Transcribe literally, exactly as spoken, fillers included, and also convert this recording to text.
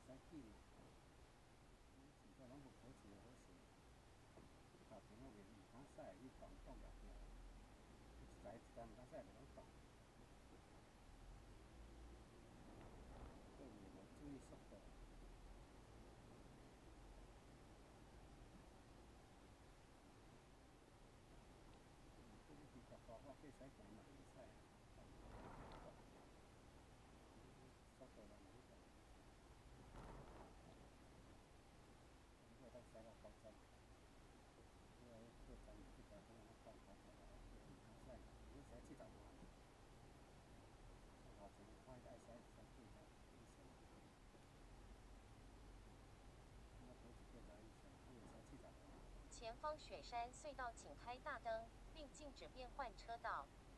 使记，现在拢无考试好势，头前我袂唔通驶，你动动了掉，一台一台唔通驶袂拢动。对面无注意速度。这个比较大发过使行嘛袂使啊，速度嘛袂动。我当驶到九十，我过站这条可能我到九十啊，唔通驶，你使七十外。头前看伊爱使使过十以上，我考一过十以上，我会使七十外。 前方雪山隧道请开大灯，并禁止变换车道。